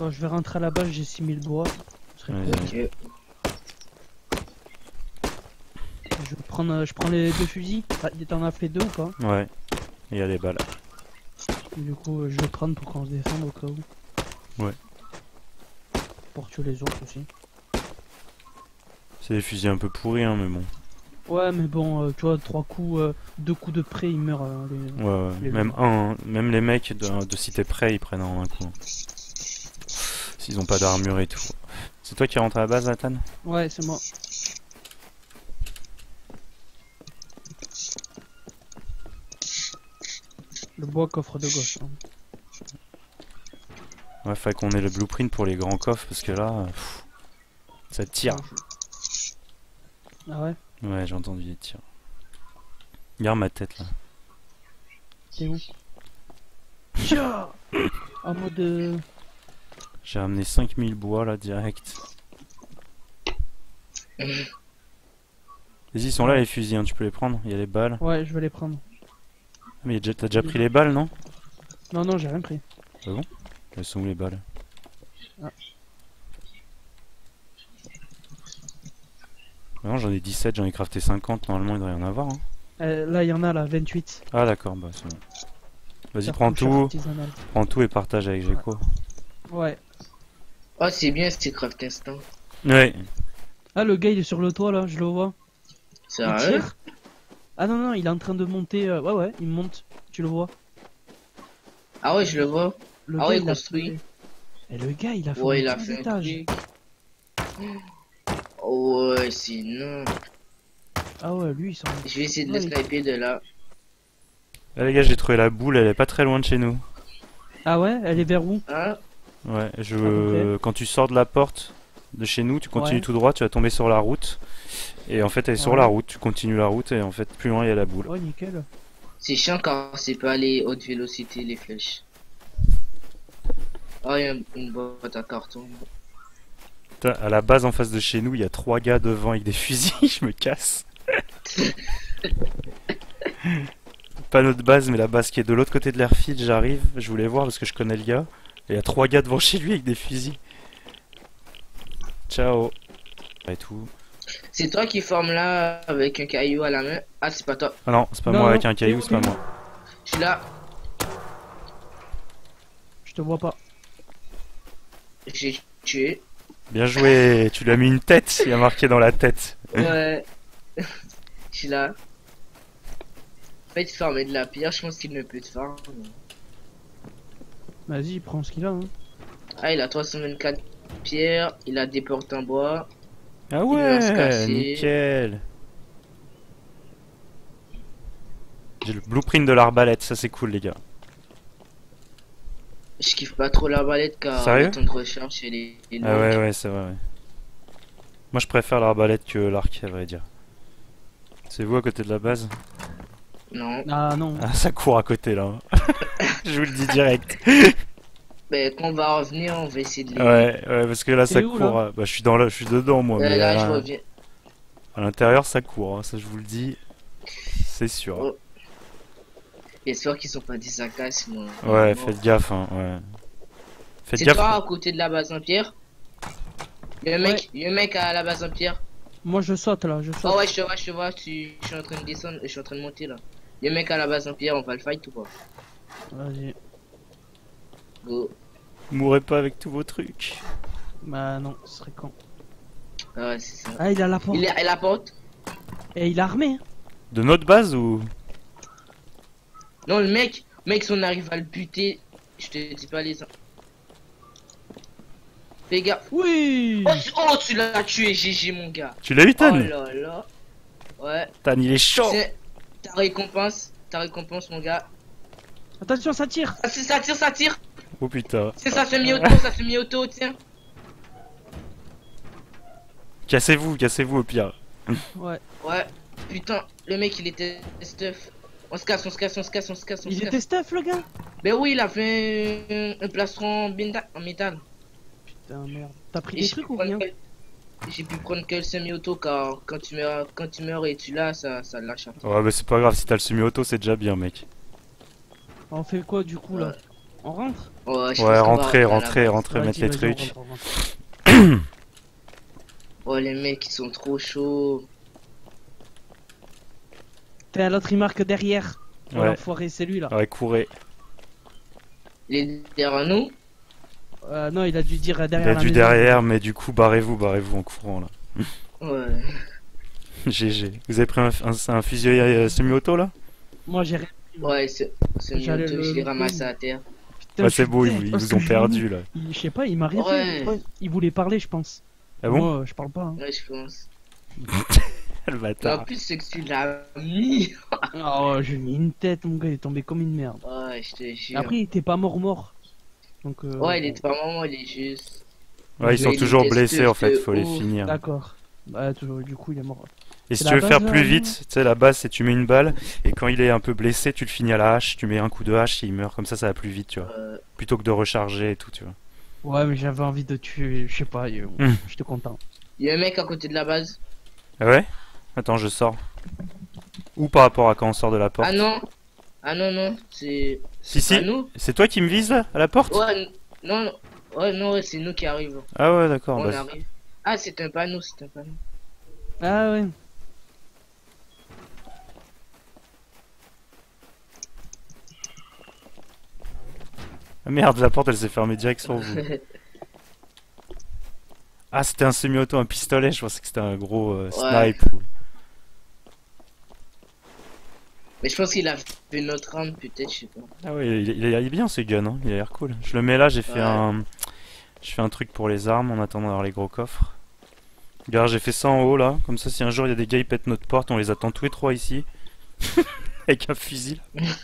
Bon, je vais rentrer à la base, j'ai 6000 bois. Je serai prêt. Ok. Je prends les deux fusils. Ah, t'en as fait deux ou pas? Ouais. Il y a les balles. Du coup, je vais prendre pour qu'on se défende au cas où. Ouais. Pour tuer les autres aussi. C'est des fusils un peu pourris, hein, mais bon. Ouais, mais bon, tu vois, 2 coups de près, ils meurent. Ouais, ouais. Les Même loups. même les mecs de cité près, ils prennent en un coup. S'ils ont pas d'armure et tout. C'est toi qui rentres à la base, Nathan? Ouais, c'est moi. Le bois coffre de gauche. Hein. Ouais, faut qu'on ait le blueprint pour les grands coffres parce que là, ça tire. Ah ouais? Ouais, j'ai entendu des tirs. Regarde ma tête là. T'es où? Tcha. En mode. J'ai ramené 5000 bois là direct. Vas-y, ils sont là les fusils, hein, tu peux les prendre, il y a les balles. Ouais, je vais les prendre. Mais t'as déjà pris les balles, non? Non, non, j'ai rien pris. Ah bon? Elles sont où les balles? Ah. Non, j'en ai 17, j'en ai crafté 50, normalement il devrait y en avoir. Hein. Là, il y en a là, 28. Ah d'accord, bah c'est bon. Vas-y, Cartouche artisanale. prends tout et partage avec Gecko. Ouais. Oh, c'est bien ce craft instant. Ouais. Ah, le gars, il est sur le toit là, je le vois. Il Sérieux? tire. Ah non, non, il est en train de monter. Ouais, ouais, il monte. Tu le vois. Ah ouais, je le vois. Le Ah gars, ouais, il a construit. fait- Et le gars, il a fait Ouais, il un a petit fait un étage. truc. Oh, ouais, c'est non. Ah ouais, lui, il s'en. Je vais essayer de Ouais, le sniper de là. Là les gars, j'ai trouvé la boule, elle est pas très loin de chez nous. Ah ouais, elle est vers où? Hein? Ouais, peu quand tu sors de la porte de chez nous, tu continues Ouais. tout droit, tu vas tomber sur la route. Et en fait, elle est sur Ouais. la route, tu continues la route et en fait, plus loin, il y a la boule. Ouais, nickel. C'est chiant car c'est pas les haute vélocité, les flèches. Oh, il y a une boîte à carton. Putain, à la base en face de chez nous, il y a 3 gars devant avec des fusils, je me casse. Pas notre base, mais la base qui est de l'autre côté de l'airfield, j'arrive, je voulais voir parce que je connais le gars. Et il y a 3 gars devant chez lui avec des fusils. Ciao. Et tout. C'est toi qui forme là avec un caillou à la main. Ah, c'est pas toi. Ah non, c'est pas Non, moi non, avec un caillou, c'est c'est pas lui. moi. Je suis là. Je te vois pas. J'ai tué. Bien joué, tu lui as mis une tête, il a marqué dans la tête. Ouais. Je suis là. En fait, farmer de la pierre, je pense qu'il ne peut te farm. Vas-y, prends ce qu'il a. Hein. Ah, il a 324 pierres, il a des portes en bois. Ah Il va se ouais, casser. nickel. J'ai le blueprint de l'arbalète, ça c'est cool les gars. Je kiffe pas trop l'arbalète car Sérieux le temps de recharge est Ah ouais, long. ouais, c'est vrai. Ouais. Moi je préfère l'arbalète que l'arc, à vrai dire. C'est vous à côté de la base? Non. Ah non. Ah, ça court à côté là. Je vous le dis direct. Ben, quand on va revenir, on va essayer de les. Ouais, ouais, parce que là T'es ça où, court. là Bah, je suis dans je suis dedans moi, mais Là, je reviens. à l'intérieur ça court, hein, ça je vous le dis. C'est sûr. Oh. J'espère qu'ils sont pas des saccas, sinon. Ouais, Bon. faites gaffe, hein, ouais. Faites C'est gaffe. toi à côté de la base en pierre? Il y a un mec à la base en pierre. Moi, je saute là, je saute. Oh ouais, je te vois, je suis en train de descendre, je suis en train de monter là. Il y a un mec à la base en pierre, on va le fight ou pas? Vas-y. Go. Mourrez pas avec tous vos trucs. Bah non, ce serait con. Ah ouais, c'est ça. Ah, il a la porte. Il est à la porte? Et il a armé. Hein. De notre base ou? Non, le mec, si on arrive à le buter, je te dis pas les. Fais gaffe. Oui. Oh, tu l'as tué, GG mon gars. Tu l'as eu, Oh Tan? là là. Ouais. Tan, il est chaud. C'est ta récompense mon gars. Attention, ça tire. Ah, ça tire. Oh putain. C'est ça se met auto, tiens. Cassez-vous au pire. Ouais. Ouais. Putain, le mec il était stuff. On se casse. Il était stuff, le gars. Ben oui, il a fait un plastron en métal. Putain, merde. T'as pris Et des j'ai pu trucs ou prendre rien? j'ai pu prendre que le semi-auto car quand tu meurs et tu l'as, ça lâche un peu. Ouais, bah c'est pas grave, si t'as le semi-auto, c'est déjà bien, mec. On fait quoi du coup là? On rentre? Ouais, je Ouais, pense qu'on va rentrez, rentrer à la rentrez, base. rentrez, Vas-y, mettre les vas-y, on trucs. rentre, on rentre. Oh, les mecs, ils sont trop chauds. Putain, l'autre il marque derrière. Oh Ouais. l'enfoiré, c'est lui là. Ouais, courez. Il est derrière nous. Non, il a dû dire Il derrière a la dû maison. derrière, mais du coup, barrez-vous en courant là. Ouais. GG. Vous avez pris un fusil semi-auto là? Moi j'ai rien. Ouais, c'est J'allais mieux, le- je l'ai ramassé à terre. Putain, Ouais, je c'est suis beau, dead, ils parce vous ont que perdu là. Je sais pas, il m'a rien Ouais. fait. Il voulait parler, je pense. Ah bon? Moi, je parle pas. Hein. Ouais, je pense. Le Mais en bâtard. plus, c'est que tu l'as mis. Oh, j'ai mis une tête, mon gars, il est tombé comme une merde. Ouais, je te jure. Après, il était pas mort. Donc, Ouais, il est pas maman, il est juste. Ouais, ils Je sont vais toujours les blessés en fait, tester faut les haut. finir. D'accord. Bah, du coup, il est mort. Et si C'est tu la veux faire base, plus là, vite, non tu sais, la base c'est tu mets une balle et quand il est un peu blessé, tu le finis à la hache, tu mets un coup de hache et il meurt. Comme ça va plus vite, tu vois. Plutôt que de recharger et tout, tu vois. Ouais, mais j'avais envie de tuer, je sais pas, j'étais content. Il y a un mec à côté de la base. Ah ouais? Attends, je sors. Ou par rapport à quand on sort de la porte? Ah non. Ah non, non, c'est. Si, pas si. nous. C'est toi qui me vises là, à la porte? Ouais, non, non. Ouais, non, ouais, c'est nous qui arrivons. Ah ouais, d'accord. On bah, arrive. Ah, c'est un panneau, c'est un panneau. Ah ouais. Ah, merde, la porte elle s'est fermée direct sur vous. Ah, c'était un semi-auto, un pistolet, je pensais que c'était un gros snipe. Mais je pense qu'il a fait notre arme, peut-être, je sais pas. Ah ouais, il est bien ce gun, hein. Il a l'air cool. Je le mets là, j'ai fait Ouais. je fais un truc pour les armes en attendant d'avoir les gros coffres. Regarde, j'ai fait ça en haut là, comme ça si un jour il y a des gars ils pètent notre porte, on les attend tous les trois ici. Avec un fusil.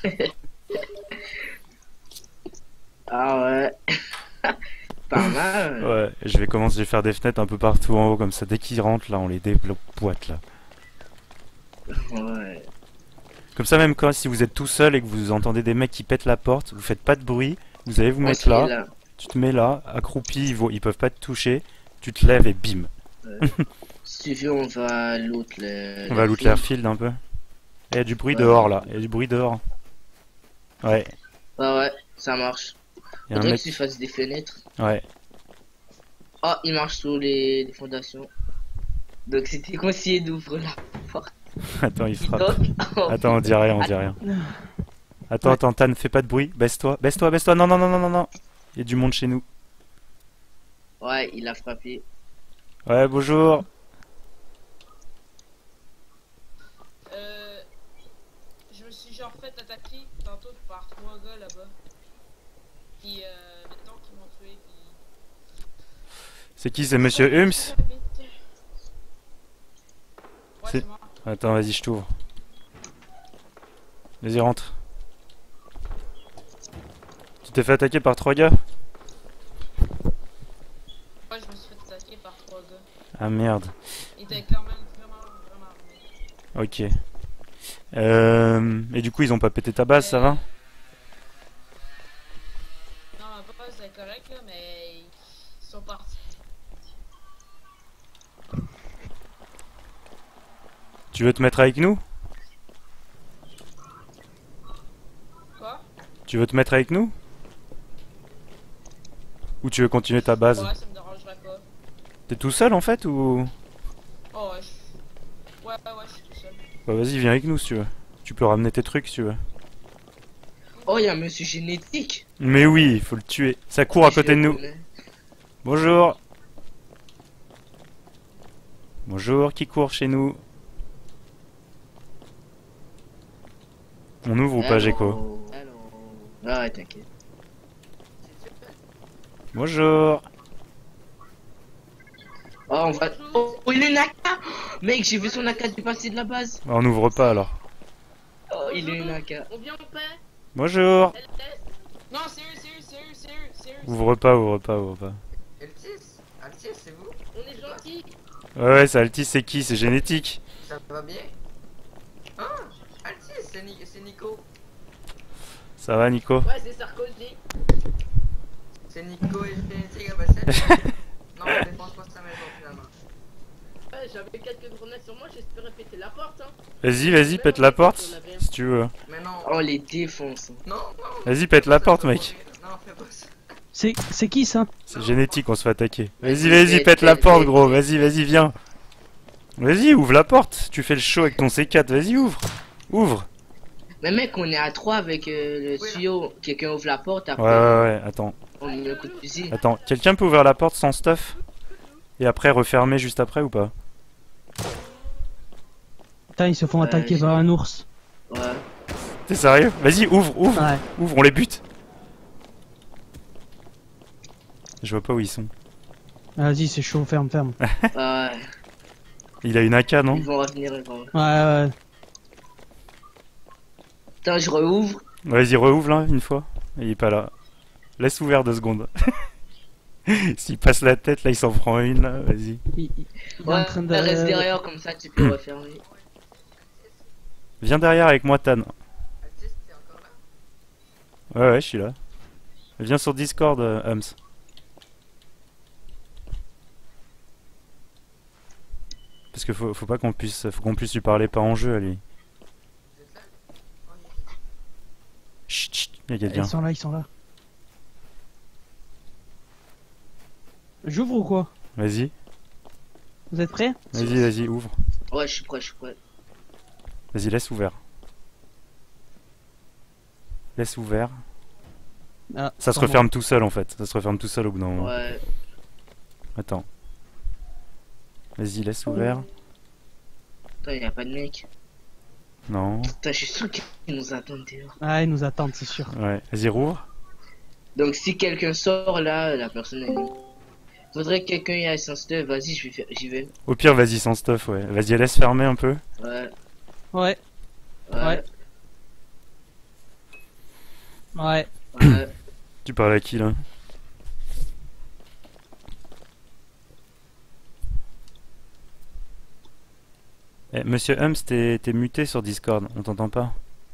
Ah ouais. Pas mal. Ouais, et je vais commencer à faire des fenêtres un peu partout en haut, comme ça dès qu'ils rentrent là, on les déboîte là. Ouais. Comme ça même quand si vous êtes tout seul et que vous entendez des mecs qui pètent la porte, vous faites pas de bruit, vous allez vous On mettre se met là, tu te mets là, accroupi, ils peuvent pas te toucher, tu te lèves et bim. Si tu veux, on va à l'autre. On va loot l'airfield un peu. Il y a du bruit Ouais. dehors là, il y a du bruit dehors. Ouais, Ouais, ouais, ça marche. il y a un Faudrait mec. que tu fasses des fenêtres. Ouais, Oh, il marche sous les fondations. Donc c'était conseillé d'ouvrir la porte. attends, il Il frappe. toque. Oh, Attends, on dit rien, on dit rien. Attends, Ouais. attends, Tan, fais pas de bruit, baisse-toi, baisse-toi, baisse-toi, non, non, non, non, non, non. Il y a du monde chez nous. Ouais, il a frappé. Ouais, bonjour. Je me suis genre fait attaquer tantôt par 3 gars là-bas. Puis mettons qu'ils m'ont tué. Puis... C'est qui, c'est Monsieur Hums? Ouais, C'est- c'est moi. Attends, vas-y, je t'ouvre. Vas-y, rentre. Tu t'es fait attaquer par 3 gars? Ouais, je me suis fait attaquer par 3 gars. Ah merde. Ils étaient quand même vraiment armés. Ok. Et du coup, ils ont pas pété ta base, ça va? Non, ma papa c'est correct là, mais ils sont partis. Tu veux te mettre avec nous? Quoi? Tu veux te mettre avec nous? Ou tu veux continuer ta base? Ouais, ça me dérangerait pas. T'es tout seul en fait ou... Oh ouais, ouais, je suis tout seul. Bah vas-y, viens avec nous si tu veux. Tu peux ramener tes trucs si tu veux. Oh, il y a un monsieur génétique. Mais oui, il faut le tuer. Ça court à Je côté de le nous. connais. Bonjour. Bonjour, qui court chez nous? On ouvre ou pas, Gecko? Allô. Ah ouais, t'inquiète. Bonjour. Oh, on va. Oh, il est une AK. Mec, j'ai vu son AK dépasser de la base. Bah, on ouvre pas alors. Oh, il est une AK. On vient en paix. Bonjour. Non, sérieux. Ouvre pas, ouvre pas, ouvre pas. Altis, c'est vous? On est gentils. Ouais, ça, Altis, c'est qui? C'est génétique. Ça va bien? Ah, Altis, c'est Nico. Ça va, Nico? Ouais, c'est Sarkozy. C'est Nico et Génétique à Bassel. Non, on dépense pas sa maison finalement. Ouais, j'avais quelques grenades sur moi, j'espérais péter la porte. Hein. Vas-y, vas-y, pète la porte. Si tu veux. Mais non, Oh, on les défonce. non. Vas-y, pète la porte, mec. Non. C'est qui ça? C'est génétique, on se fait attaquer. Vas-y, Vas-y, vas-y, pète la pète, porte, pète, gros. pète. Vas-y, vas-y, viens. Vas-y, ouvre la porte. Tu fais le show avec ton C4. Vas-y, ouvre. Ouvre. Mais mec, on est à 3 avec le tuyau. Quelqu'un ouvre la porte, Ouais, après ouais, ouais. Attends. on met le coup de fusil. Attends. Quelqu'un peut ouvrir la porte sans stuff? Et après refermer juste après ou pas? Putain, ils se font attaquer je- par un ours. Ouais. T'es sérieux? Vas-y, ouvre, ouvre. Ouais. Ouvre, on les bute. Je vois pas où ils sont. Vas-y, c'est chaud, ferme, ferme. Ouais. Il a une AK, non? Ils vont revenir, ils vont. Ouais, ouais. Putain, je rouvre. Vas-y, rouvre là, une fois. Il est pas là. Laisse ouvert 2 secondes. S'il passe la tête, là, il s'en prend une, là. Vas-y. Il est Ouais, en train de... reste derrière, comme ça tu peux refermer. Viens derrière avec moi, Tan. Altis, t'es encore là? Ouais, ouais, je suis là. Viens sur Discord, Hums. Parce que faut pas qu'on puisse, faut qu'on puisse lui parler pas en jeu à lui. Vous êtes là? Oh, il est- Chut, chut, il y a quelqu'un. Ils sont là, ils sont là. J'ouvre ou quoi? Vas-y, Vous êtes prêts? vas-y, vas-y, ouvre. Ouais, je suis prêt, je suis prêt. Vas-y, laisse ouvert. Laisse ouvert. Ah, Ça se pardon. referme tout seul en fait. Ça se referme tout seul au bout d'un moment. Ouais. Attends. Vas-y, laisse ouvert. Putain, y a pas de mec. Non. Putain, je suis sûr qu'ils nous attendent dehors. Ah, ils nous attendent, c'est sûr. Ouais. Vas-y, rouvre. Donc, si quelqu'un sort là, la personne elle est. Faudrait que quelqu'un y aille sans stuff. Vas-y, je vais faire. J'y vais. Au pire, vas-y sans stuff, ouais. Vas-y, laisse fermer un peu. Ouais. Ouais, Ouais. ouais. Ouais. Tu parles à qui là? Eh, Monsieur Hums, t'es muté sur Discord, on t'entend pas.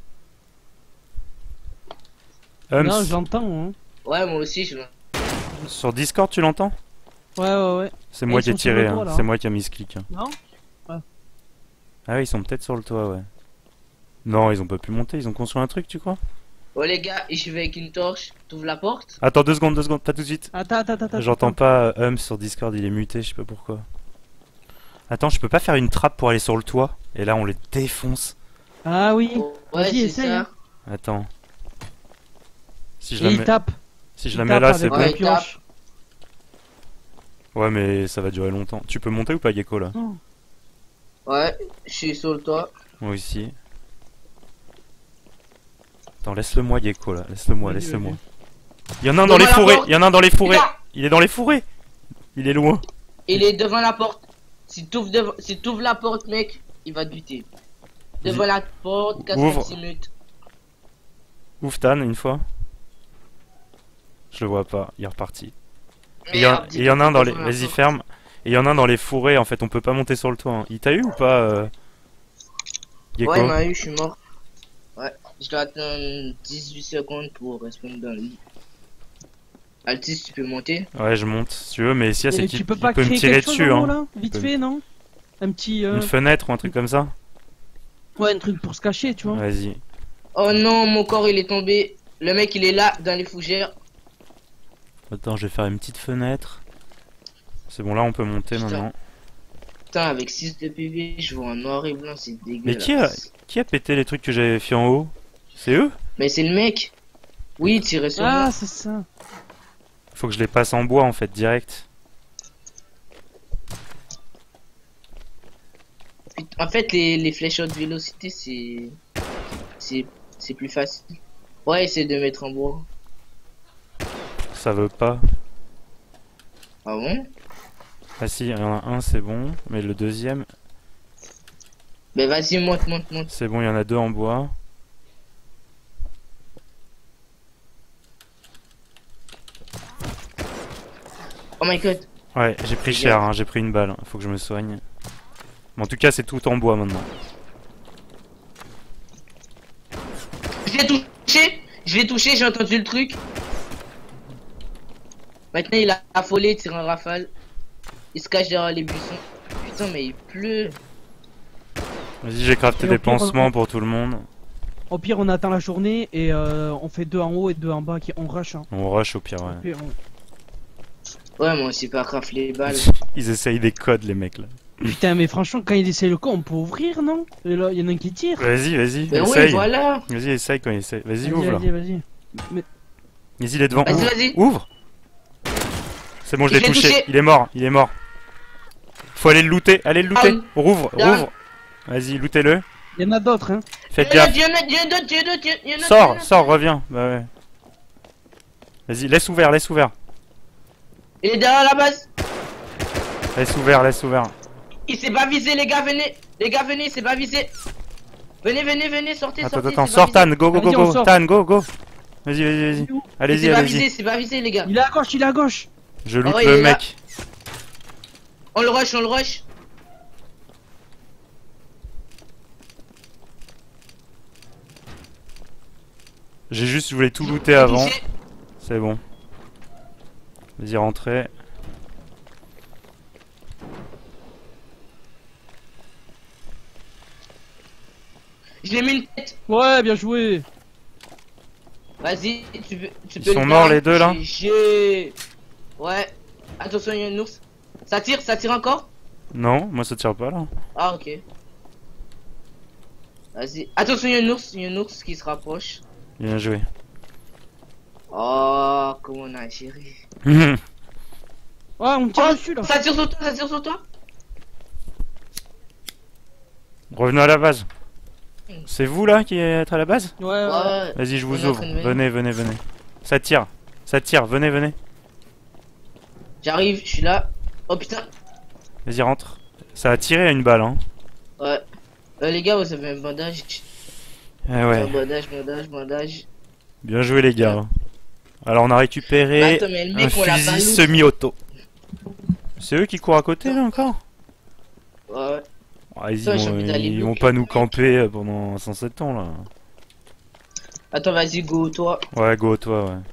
Hums, Non, j'entends, hein. Ouais, moi aussi, je. sur Discord tu l'entends? Ouais, ouais, ouais. C'est Mais moi ils qui ai sont sur le tiré, toit, hein. là, C'est hein. moi qui a mis ce clic. Hein. Non? Ah oui, ils sont peut-être sur le toit, ouais. Non, ils ont pas pu monter, ils ont construit un truc, tu crois? Oh les gars, je vais avec une torche. T'ouvres la porte? Attends 2 secondes, pas tout de suite. Attends. J'entends pas Hums sur Discord, il est muté, je sais pas pourquoi. Attends, je peux pas faire une trappe pour aller sur le toit? Et là on les défonce. Ah oui. Oh, ouais, Vas-y, c'est essaye, ça. hein. Attends. Si je Et la il mets, tape. si je Il la mets tape là, avec c'est la bon. Ouais. pioche. Ouais, mais ça va durer longtemps. Tu peux monter ou pas, Gecko, là? Ouais, je suis sur le toit. Moi aussi. Attends, laisse-le moi, Gecko, là. Laisse-le moi, Vas-y, laisse-le moi. vas-y. Il y en a un dans les Devant la fourrés. porte. Il y en a un dans les fourrés. Putain, Il est dans les fourrés. Il est loin. il est devant la porte. Si t'ouvres la porte, mec, il va te buter. Devant la porte, Ouvre. 46 minutes. Ouvre Tan, une fois. Je le vois pas. Il est reparti. Et il y en a un dans les... Devant la Vas-y, porte. ferme. Et il y en a un dans les fourrés, en fait. On peut pas monter sur le toit. Hein. Il t'a eu ou pas, Gecko? Ouais, il m'a eu, je suis mort. Ouais, je dois attendre 18 secondes pour répondre dans le lit. Altis, tu peux monter? Ouais, je monte, si tu veux. Mais si, c'est Et qu'il tu peux il pas peut me créer tirer quelque chose dessus, en haut, hein. là? Vite peut- fait, non? Un petit... Une fenêtre ou un truc comme ça. Ouais, un truc pour se cacher, tu vois. Vas-y. Oh non, mon corps il est tombé. Le mec il est là, dans les fougères. Attends, je vais faire une petite fenêtre. C'est bon, là on peut monter Putain. maintenant. Putain, avec 6 de PV, je vois en noir et blanc, c'est dégueulasse. Mais qui a pété les trucs que j'avais fait en haut? C'est eux? Mais c'est le mec. Oui, tirez sur Ah, moi. c'est ça. Faut que je les passe en bois en fait, direct. En fait, les flèches haute vélocité, c'est plus facile. Ouais, essaye de mettre en bois. Ça veut pas. Ah bon? Ah si, il y en a un, c'est bon. Mais le deuxième, Ben vas-y, monte. c'est bon, il y en a 2 en bois. Oh my god. Ouais, j'ai pris cher, hein, j'ai pris une balle. Faut que je me soigne. Mais en tout cas, c'est tout en bois maintenant. Je l'ai touché, j'ai entendu le truc. Maintenant il a affolé, tire en rafale. Il se cache derrière les buissons. Putain, mais il pleut. Vas-y, j'ai crafté Et des au pire, pansements pour tout le monde. Au pire, on attend la journée et on fait 2 en haut et 2 en bas qui on rush. Hein. On rush au pire, ouais. Et on- Ouais, moi aussi, pas grave les balles. Ils essayent des codes, les mecs là. Putain, mais franchement, quand il essaie le camp, on peut ouvrir, non? Et là, il y en a un qui tire. Vas-y, vas-y, Mais oui, essaye. voilà. Vas-y, essaye quand il essaye. Vas-y, ouvre là. Vas-y, vas-y. Mais... Vas-y, il est devant. Vas-y, Ouvre. vas-y. Ouvre. C'est bon, je Je l'ai l'ai touché. touché. Il est mort, il est mort. Faut aller le looter, allez le looter. Down. Rouvre, Down. rouvre. Vas-y, lootez-le. Il y en a d'autres, hein. Faites Il y en a gaffe. d'autres, il y en a d'autres, il y en a d'autres, il y en a Sors, d'autres. sors, reviens. Bah ouais. Vas-y, laisse ouvert, laisse ouvert. Il est derrière la base. Laisse ouvert, laisse ouvert. Il s'est pas visé, les gars, venez. Les gars, venez, il s'est pas visé. Venez, venez, venez, sortez, Attends, sortez. attends, c'est sors pas Tan, visé. go, go, go, Vas-y, on go. sort. Tan, go, go. Vas-y, vas-y, vas-y. Il Allez-y, C'est pas allez-y. visé, c'est pas visé, les gars. est à gauche, il est à gauche. Je loot Oh, il le est là. mec. On le rush, on le rush. J'ai juste, je voulais tout looter avant. Touché. C'est bon. Vas-y, rentrez. Je lui ai mis une tête. Ouais, bien joué. Vas-y, tu Ils peux sont le morts, faire. les deux, là GG. Ouais. Attention, il y a un ours. Ça tire encore. Non, moi ça tire pas là. Ah, ok. Vas-y. Attention, il y a un ours qui se rapproche. Bien joué. Oh, comment on a géré. Ouais, on tire Oh, dessus là. ça tire sur toi, ça tire sur toi. Revenons à la base. C'est vous là qui êtes à la base? Ouais, ouais. Ouais. Vas-y, je On vous est en ouvre. train de venir. Venez, venez, venez. Ça tire, venez, venez. J'arrive, je suis là. Oh putain. Vas-y, rentre. Ça a tiré à une balle, hein. Ouais. Les gars, vous avez un bandage. Eh Un ouais, bandage. bien joué les gars. Alors on a récupéré Bah, attends, mais le un mec, on l'a pas fusil loot. semi-auto. C'est eux qui courent à côté là encore? Ouais. Ah, ils Putain, j'ai envie d'aller ils vont bloquer pas le nous mec. camper pendant 107 ans là. Attends, vas-y, go, toi. Ouais, go toi, ouais.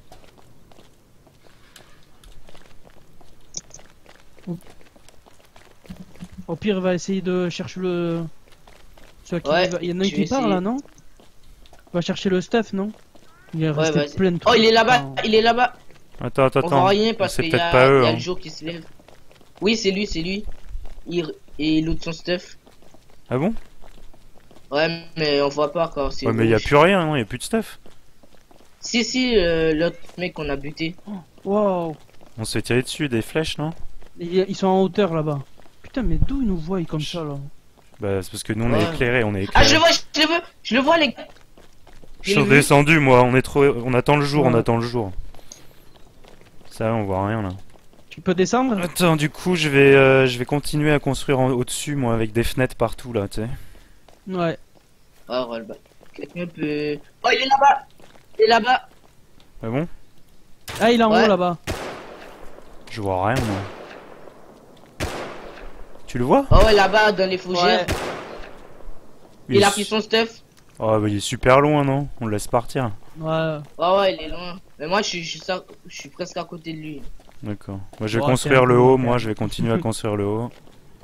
Au pire, il va essayer de chercher le. Ouais, Il y en a un je qui vais part essayer. là, non? Va chercher le stuff, non? Il est Ouais, resté vas-y. plein de Oh, trucs. il est là-bas, Ah. il est là-bas. Attends, attends, On voit attends. rien parce C'est qu'il y peut-être a, pas eux, il y a hein. le jour qui se lève. Oui, c'est lui. Et il loot son stuff. Ah bon? Ouais, mais on voit pas encore. c'est Ouais, mais y a rouge. plus rien, non? Y a plus de stuff. Si, l'autre mec qu'on a buté. Wow. On se fait tirer dessus des flèches, non? Ils sont en hauteur là-bas. Putain, mais d'où ils nous voient comme ça là? Bah, c'est parce que nous on est Ouais. éclairés, on est Ah, éclairés. je le vois, les gars. Je suis redescendu moi, on attend le jour, on Ouais. attend le jour. Ça on voit rien là. Tu peux descendre? Attends, du coup je vais continuer à construire au-dessus moi avec des fenêtres partout là, tu sais. Ouais. Oh, rollback. Quelqu'un peut. Oh, il est là-bas. Il est là-bas. Ah bon? Ah, il est en Ouais. haut là-bas. Je vois rien moi. Tu le vois? Oh, ouais, là-bas, dans les fougères. Ouais. Il a pris son stuff. Oh bah il est super loin non? On le laisse partir. Ouais. Oh, ouais, il est loin. Mais moi, je suis presque à côté de lui. D'accord. Moi je vais Oh, construire c'est un le peu haut, long, moi quand je vais continuer à construire le haut.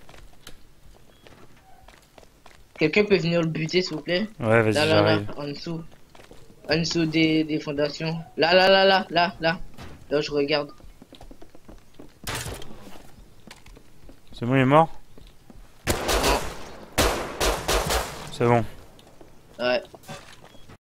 Quelqu'un peut venir le buter, s'il vous plaît? Ouais vas-y Là, j'arrive. en dessous. En dessous des fondations. Là, Là, je regarde. C'est bon il est mort? C'est bon. Ouais.